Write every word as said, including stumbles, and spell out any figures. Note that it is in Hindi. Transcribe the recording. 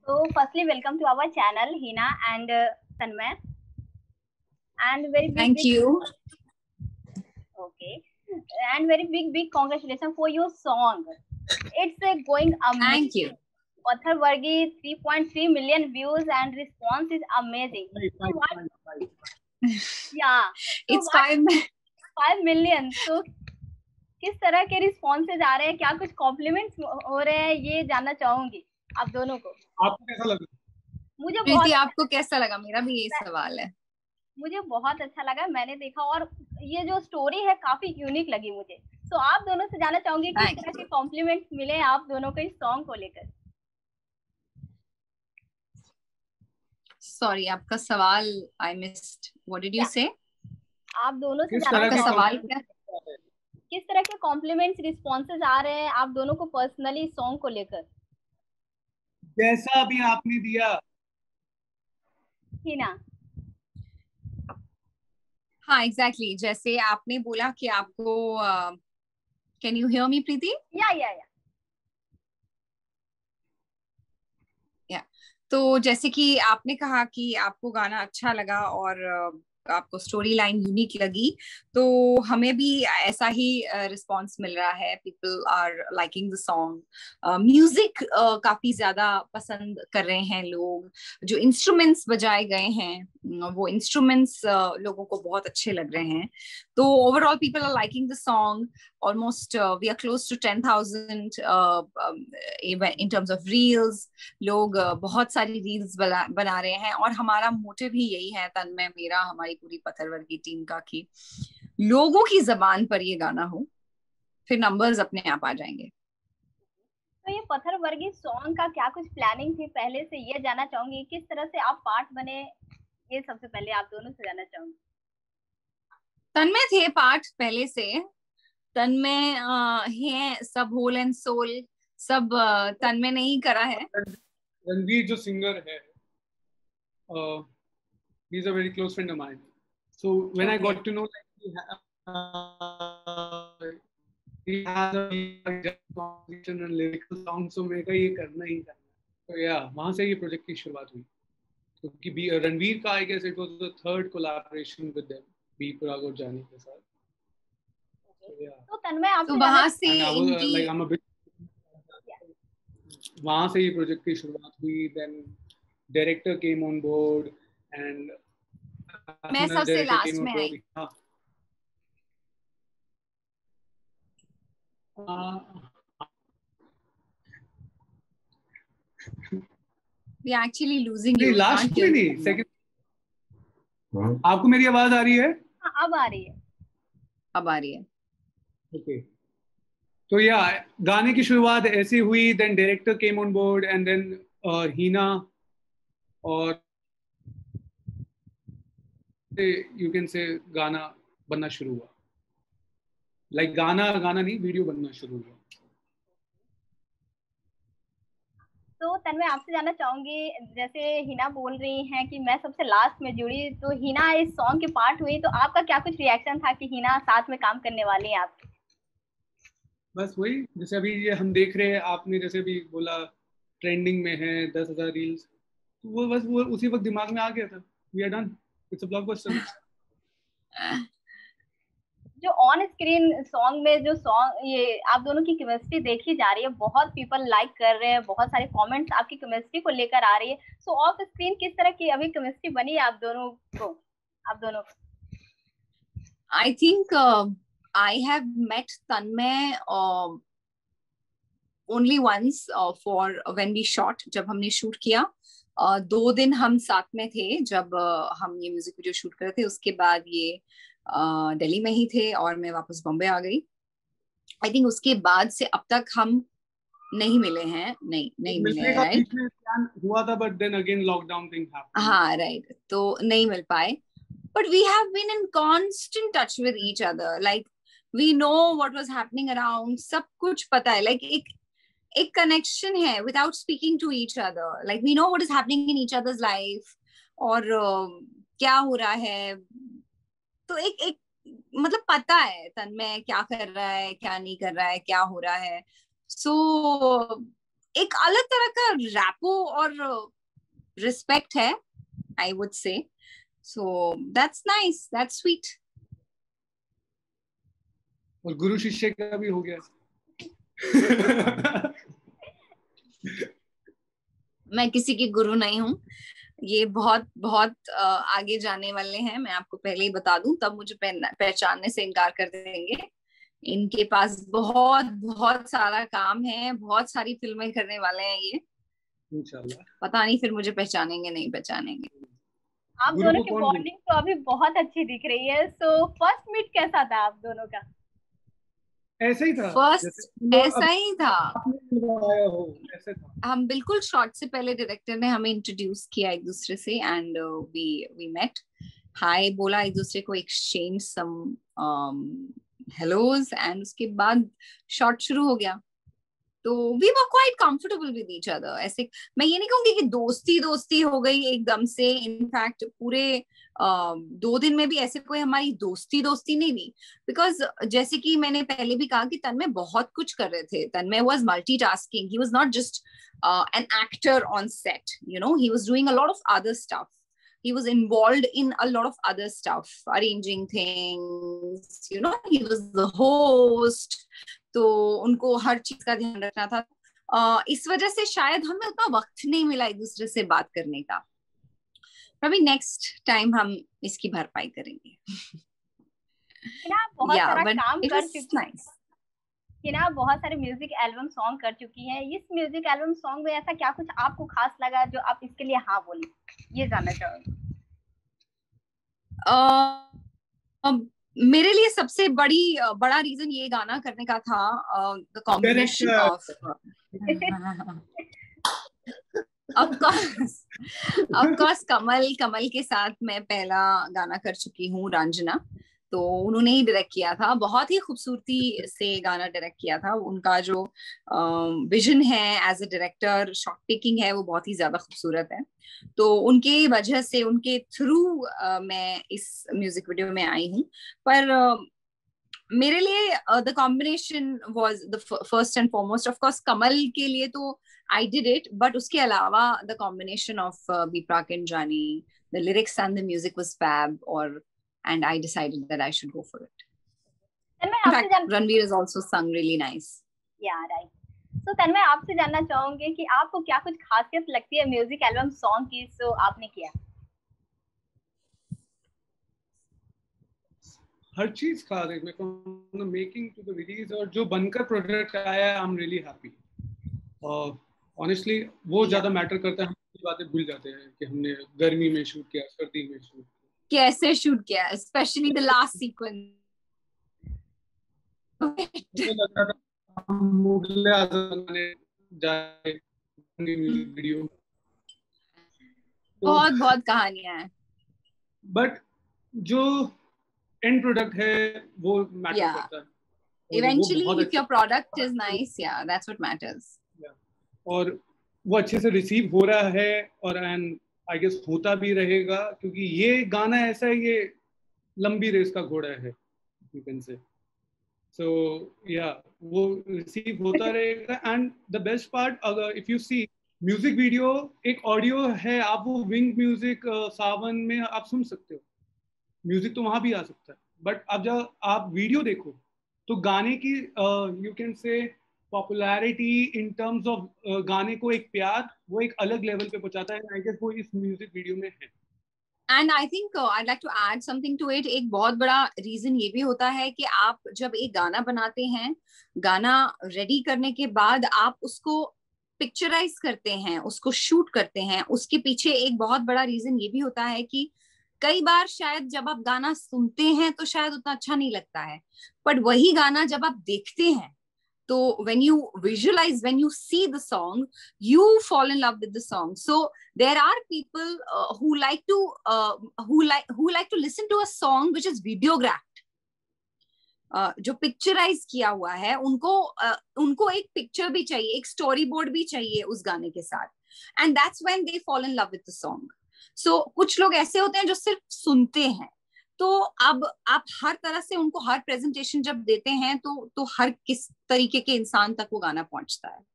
So, firstly, welcome to our channel, Hina and uh, Tanmay. And very big, Thank big, you. okay, and very big, big congratulations for your song. It's uh, going amazing. Thank you. Pathar Vargi, three point three million views and response is amazing. So what, yeah, so It's what five. five million. So किस तरह के रिस्पॉन्सेज आ रहे हैं, क्या कुछ कॉम्प्लीमेंट्स हो रहे हैं, ये जानना चाहूंगी आप दोनों को। आपको कैसा लगा? मुझे प्रीति, बहुत आपको कैसा लगा? मेरा भी ये सवाल है। मुझे बहुत अच्छा लगा, मैंने देखा और ये जो स्टोरी है काफी यूनिक लगी मुझे। तो आप दोनों से जानना चाहूंगी किस Thank तरह के you. कॉम्प्लीमेंट्स मिले आप दोनों को इस सॉन्ग को लेकर। Sorry, आपका सवाल I missed. What did you say? आप दोनों से किस जानना तरह के आपका चाहूंगी सवाल क्या? किस तरह के कॉम्प्लीमेंट्स रिस्पॉन्सेज आ रहे हैं आप दोनों को पर्सनली सॉन्ग को लेकर। जैसा भी आपने दिया। ही ना? हाँ, एग्जैक्टली, जैसे आपने बोला कि आपको can you hear me Preeti? या या या या तो जैसे कि आपने कहा कि आपको गाना अच्छा लगा और uh, आपको स्टोरी लाइन यूनिक लगी, तो हमें भी ऐसा ही रिस्पांस मिल रहा है। People are liking the song, music काफी ज्यादा पसंद कर रहे हैं लोग। जो इंस्ट्रूमेंट्स बजाए गए हैं वो इंस्ट्रूमेंट्स uh, लोगों को बहुत अच्छे लग रहे हैं। तो overall people are liking the song. Almost we are close to ten thousand in terms of reels. लोग uh, बहुत सारी रील्स बना, बना रहे हैं और हमारा मोटिव ही यही है, तन्मय, मेरा, हमारी पूरी पत्थरवर की टीम का, कि लोगों की जबान पर ये गाना हो, फिर नंबर्स अपने आप आ जाएंगे। तो ये पत्थर वर्गी सॉन्ग का क्या कुछ प्लानिंग थी पहले से, ये जानना चाहूंगी। किस तरह से आप पार्ट बने, ये सबसे पहले आप दोनों से जानना चाहूंगी। तन्मय थे पार्ट पहले से। तन्मय है सब, होल एंड सोल सब तन्मय ने ही करा है। रणवीर जो सिंगर है, he is a very close friend of mine. So when okay. I got to know like he, ha- uh, he has a composition and lyrical song, so मैं कहा ये करना ही करना। तो या वहाँ से ये प्रोजेक्ट की शुरुआत हुई, क्योंकि बी रणवीर का I guess it was the third collaboration with them, B Praak और जानी के साथ। तो तन्मय आपसे तो वहाँ से इनकी like I'm a bit वहाँ से ये प्रोजेक्ट की शुरुआत हुई। Then director came on board and मैं सबसे लास्ट में आई। We are actually losing you. Last में नहीं, सेकंड। आपको मेरी आवाज आ रही है? हाँ, अब आ रही है। अब आ रही है। ओके, तो या गाने की शुरुआत ऐसी हुई। Then director came on board and then Heena, और यू कैन से गाना बनना शुरू हुआ। लाइक like, गाना गाना नहीं, वीडियो बनना शुरू हुआ। तो तन्मय आपसे जानना चाहूंगी, जैसे हिना बोल रही हैं कि मैं सबसे लास्ट में जुड़ी, तो हिना इस सॉन्ग की पार्ट हुई, तो आपका क्या कुछ रिएक्शन था कि हिना साथ में काम करने वाली हैं आप? बस वही, जैसे अभी ये हम देख रहे हैं, आपने जैसे भी बोला ट्रेंडिंग में है दस हजार रील्स, तो वो बस वो उसी वक्त दिमाग में आ गया था। We are done, it's a blockbuster. जो ऑन स्क्रीन सॉन्ग में जो सॉन्ग ये आप दोनों की केमिस्ट्री देखी जा रही है, बहुत पीपल लाइक कर रहे हैं, बहुत सारे कमेंट्स आपकी केमिस्ट्री को लेकर आ रही है। सो ऑफ स्क्रीन किस तरह की अभी केमिस्ट्री बनी है आप दोनों को आप दोनों I think I have met Tanmay only once for when we shot, जब हमने शूट किया। uh, दो दिन हम साथ में थे जब uh, हम ये म्यूजिक वीडियो शूट कर रहे थे। उसके बाद ये दिल्ली uh, में ही थे और मैं वापस बॉम्बे आ गई। आई थिंक उसके बाद से अब तक हम नहीं मिले हैं। नहीं नहीं मिले हैं, राइट? हुआ था, but then again lockdown thing happened. हाँ, राइट, तो नहीं मिल पाए। But we have been in constant touch with each other. Like we know what was happening around. सब कुछ पता है. Like एक एक connection है without speaking to each other. Like we know what is happening in each other's life. और uh, क्या हो रहा है. तो एक एक मतलब पता है तन्मय क्या कर रहा है, क्या नहीं कर रहा है, क्या हो रहा है. So एक अलग तरह का रैपो और रिस्पेक्ट है, I would say. So that's nice, that's sweet. और गुरु शिष्य का भी हो गया. मैं किसी की गुरु नहीं हूँ. ये बहुत बहुत आगे जाने वाले हैं, मैं आपको पहले ही बता दूं, तब मुझे पहचानने से इनकार कर देंगे. इनके पास बहुत बहुत सारा काम है, बहुत सारी फिल्में करने वाले हैं ये. इंशाल्लाह. पता नहीं फिर मुझे पहचानेंगे नहीं पहचानेंगे. आप दोनों की बॉन्डिंग तो अभी बहुत अच्छी दिख रही है. सो फर्स्ट मीट कैसा था आप दोनों का? ऐसा ही था. फर्स्ट ऐसा ही था. हो, ऐसे था. हम बिल्कुल शॉर्ट से पहले डायरेक्टर ने हमें इंट्रोड्यूस किया एक दूसरे से and we we met. Hi बोला एक दूसरे को, एक्सचेंज सम हेलोज एंड उसके बाद शॉट शुरू हो गया. तो we were quite comfortable with each other. ऐसे मैं ये नहीं कहूंगी कि दोस्ती दोस्ती हो गई एकदम से. इनफैक्ट पूरे uh, दो दिन में भी ऐसे कोई हमारी दोस्ती दोस्ती नहीं हुई. बिकॉज जैसे कि मैंने पहले भी कहा कि तन्मय बहुत कुछ कर रहे थे. Tanmay was multitasking. He was not just an actor on set, you know, he was doing a lot of other stuff. He was involved in a lot of other stuff, arranging things, you know, he was the host. तो उनको हर चीज का ध्यान रखना था. uh, इस वजह से शायद हमें उतना वक्त नहीं मिला एक दूसरे से बात करने का. अभी नेक्स्ट टाइम हम इसकी भरपाई करेंगे. बहुत yeah, सारा काम कर चुकी nice. कि ना बहुत सारे म्यूजिक एल्बम सॉन्ग कर चुकी है. इस म्यूजिक एल्बम सॉन्ग में ऐसा क्या कुछ आपको खास लगा जो आप इसके लिए हाँ बोले, ये जानना चाहूंगी. uh, मेरे लिए सबसे बड़ी बड़ा रीजन ये गाना करने का था, the combination of of course of course Kamal Kamal के साथ मैं पहला गाना कर चुकी हूँ, रंजना. तो उन्होंने ही डायरेक्ट किया था. बहुत ही खूबसूरती से गाना डायरेक्ट किया था. उनका जो विजन uh, है as a director, shot taking है, वो बहुत ही ज्यादा खूबसूरत है. तो उनके वजह से, उनके थ्रू uh, मैं इस म्यूजिक वीडियो में आई हूँ. पर uh, मेरे लिए the combination was the first and foremost. Of course Kamal के लिए तो आई डिड इट, बट उसके अलावा the combination of B Praak and Jaani, the lyrics and the music was fab, और and I decided that I should go for it. In fact, Ranveer has also sung really nice. Yeah, right. So Tanmay आपसे जानना चाहूंगी कि आपको क्या कुछ खासियत लगती है म्यूजिक एल्बम सॉन्ग की, सो आपने किया? हर चीज खास है. From the making to the release, और जो बनकर प्रोडक्ट आया है, आई एम रियली हैप्पी. और ऑनेस्टली वो ज्यादा मैटर करता है. हम बातें भूल जाते हैं कि हमने गर्मी में शूट किया, सर्दी में शूट कैसे शूट किया, स्पेशली द लास्ट सीक्वेंस. बहुत बहुत कहानियां हैं, बट जो एंड प्रोडक्ट है वो मैटर yeah. करता है. Eventually, if your product is nice, yeah, that's what matters. Yeah. और वो अच्छे से रिसीव हो रहा है, और एंड आई गेस होता भी रहेगा, क्योंकि ये गाना ऐसा है, ये लंबी रेस का घोड़ा है, यू कैन से. सो या वो रिसीव होता रहेगा. एंड द बेस्ट पार्ट, अगर if you see music video, एक ऑडियो है, आप वो विंग म्यूजिक सावन में आप सुन सकते हो, म्यूजिक तो वहां भी आ सकता है. बट अब जब आप वीडियो देखो तो गाने की you can say popularity in terms of गाने को एक प्यार, वो एक अलग लेवल पे पहुंचाता है. आई गेस वो इस म्यूजिक वीडियो में है. And I think I like to add something to it. एक बहुत बड़ा रीजन ये भी होता है कि आप जब एक गाना बनाते हैं, गाना रेडी करने के बाद आप उसको पिक्चराइज करते हैं, उसको शूट करते हैं. उसके पीछे एक बहुत बड़ा रीजन ये भी होता है कि कई बार शायद जब आप गाना सुनते हैं तो शायद उतना अच्छा नहीं लगता है, बट वही गाना जब आप देखते हैं तो when you visualize, when you see the song, you fall in love with the song. So there are people uh, who like to uh, who like who like to listen to a song which is videographed, uh, जो पिक्चराइज किया हुआ है. उनको uh, उनको एक पिक्चर भी चाहिए, एक स्टोरी बोर्ड भी चाहिए उस गाने के साथ, and that's when they fall in love with the song. So कुछ लोग ऐसे होते हैं जो सिर्फ सुनते हैं. तो अब आप हर तरह से उनको हर प्रेजेंटेशन जब देते हैं तो तो हर किस तरीके के इंसान तक वो गाना पहुंचता है.